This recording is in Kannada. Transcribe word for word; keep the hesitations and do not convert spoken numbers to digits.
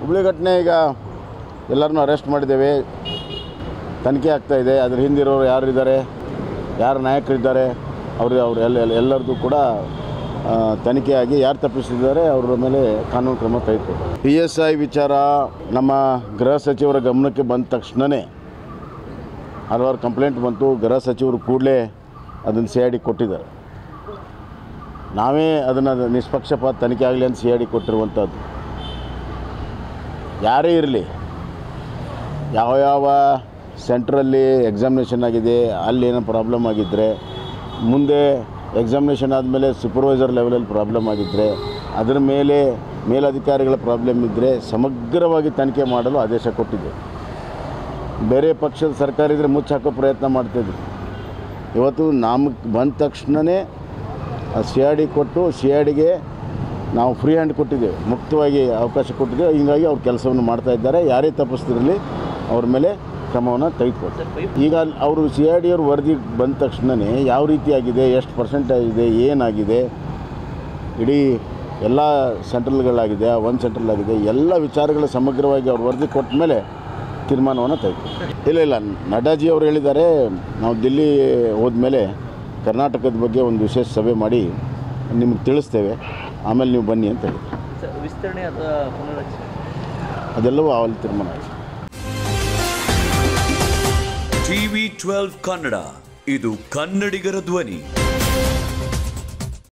ಹುಬ್ಳಿ ಘಟನೆ ಈಗ ಎಲ್ಲರನ್ನೂ ಅರೆಸ್ಟ್ ಮಾಡಿದ್ದೇವೆ, ತನಿಖೆ ಆಗ್ತಾಯಿದೆ. ಅದ್ರ ಹಿಂದಿರೋರು ಯಾರು ಇದ್ದಾರೆ, ಯಾರು ನಾಯಕರಿದ್ದಾರೆ, ಅವರು ಅವ್ರು ಎಲ್ಲ ಎಲ್ಲರದ್ದು ಕೂಡ ತನಿಖೆಯಾಗಿ ಯಾರು ತಪ್ಪಿಸಿದ್ದಾರೆ ಅವರ ಮೇಲೆ ಕಾನೂನು ಕ್ರಮ ತೆಗೆದುಕೊಂಡು. ಪಿ ಎಸ್ ಐ ವಿಚಾರ ನಮ್ಮ ಗೃಹ ಸಚಿವರ ಗಮನಕ್ಕೆ ಬಂದ ತಕ್ಷಣವೇ ಹಲವಾರು ಕಂಪ್ಲೇಂಟ್ ಬಂತು. ಗೃಹ ಸಚಿವರು ಕೂಡಲೇ ಅದನ್ನು ಸಿ ಐ ಡಿ ಕೊಟ್ಟಿದ್ದಾರೆ. ನಾವೇ ಅದನ್ನು ನಿಷ್ಪಕ್ಷಪಾತ ತನಿಖೆ ಆಗಲಿ ಅಂತ ಸಿ ಐ ಡಿ ಕೊಟ್ಟಿರುವಂಥದ್ದು. ಯಾರೇ ಇರಲಿ, ಯಾವ ಯಾವ ಸೆಂಟ್ರಲ್ಲಿ ಎಕ್ಸಾಮಿನೇಷನ್ ಆಗಿದೆ ಅಲ್ಲಿ ಏನೋ ಪ್ರಾಬ್ಲಮ್ ಆಗಿದ್ದರೆ, ಮುಂದೆ ಎಕ್ಸಾಮಿನೇಷನ್ ಆದಮೇಲೆ ಸೂಪರ್ವೈಸರ್ ಲೆವೆಲಲ್ಲಿ ಪ್ರಾಬ್ಲಮ್ ಆಗಿದ್ದರೆ, ಅದರ ಮೇಲೆ ಮೇಲಧಿಕಾರಿಗಳ ಪ್ರಾಬ್ಲಮ್ ಇದ್ದರೆ ಸಮಗ್ರವಾಗಿ ತನಿಖೆ ಮಾಡಲು ಆದೇಶ ಕೊಟ್ಟಿದ್ದೆ. ಬೇರೆ ಪಕ್ಷದ ಸರ್ಕಾರ ಇದ್ದರೆ ಮುಚ್ಚಾಕೋ ಪ್ರಯತ್ನ ಮಾಡ್ತಾಯಿದ್ರು. ಇವತ್ತು ನಮಗೆ ಬಂದ ತಕ್ಷಣವೇ ಸಿ ಐ ಡಿ ಕೊಟ್ಟು ಸಿ ಐ ಡಿಗೆ ನಾವು ಫ್ರೀ ಹ್ಯಾಂಡ್ ಕೊಟ್ಟಿದ್ದೇವೆ, ಮುಕ್ತವಾಗಿ ಅವಕಾಶ ಕೊಟ್ಟಿದ್ದೇವೆ. ಹೀಗಾಗಿ ಅವ್ರ ಕೆಲಸವನ್ನು ಮಾಡ್ತಾಯಿದ್ದಾರೆ. ಯಾರೇ ತಪ್ಪಿಸ್ತಿರಲಿ ಅವ್ರ ಮೇಲೆ ಕ್ರಮವನ್ನು ತೆಗೆದುಕೊಳ್ತಾರೆ. ಈಗ ಅವರು ಸಿ ಐ ಡಿ ಅವ್ರ ವರದಿ ಬಂದ ತಕ್ಷಣವೇ ಯಾವ ರೀತಿಯಾಗಿದೆ, ಎಷ್ಟು ಪರ್ಸೆಂಟೇಜ್ ಇದೆ, ಏನಾಗಿದೆ, ಇಡೀ ಎಲ್ಲ ಸೆಂಟ್ರಲ್ಗಳಾಗಿದೆ, ಒಂದು ಸೆಂಟ್ರಲ್ ಎಲ್ಲ ವಿಚಾರಗಳ ಸಮಗ್ರವಾಗಿ ಅವ್ರ ವರದಿ ಕೊಟ್ಟ ಮೇಲೆ ತೀರ್ಮಾನವನ್ನು ತೆಗೆದುಕೊಳ್ತಾರೆ. ಇಲ್ಲ ಇಲ್ಲ ನಡ್ಡಾಜಿ ಅವರು ಹೇಳಿದ್ದಾರೆ, ನಾವು ದಿಲ್ಲಿ ಹೋದ್ಮೇಲೆ ಕರ್ನಾಟಕದ ಬಗ್ಗೆ ಒಂದು ವಿಶೇಷ ಸಭೆ ಮಾಡಿ ನಿಮಗೆ ತಿಳಿಸ್ತೇವೆ, ಆಮೇಲೆ ನೀವು ಬನ್ನಿ ಅಂತ ಹೇಳಿದ್ರು. ವಿಸ್ತರಣೆ ಅದೆಲ್ಲವೂ ಅವಲ್ಲಿ ತೀರ್ಮಾನ ಆಗಿದೆ. ಟಿವಿ ಟ್ವೆಲ್ವ್ ಕನ್ನಡ, ಇದು ಕನ್ನಡಿಗರ ಧ್ವನಿ.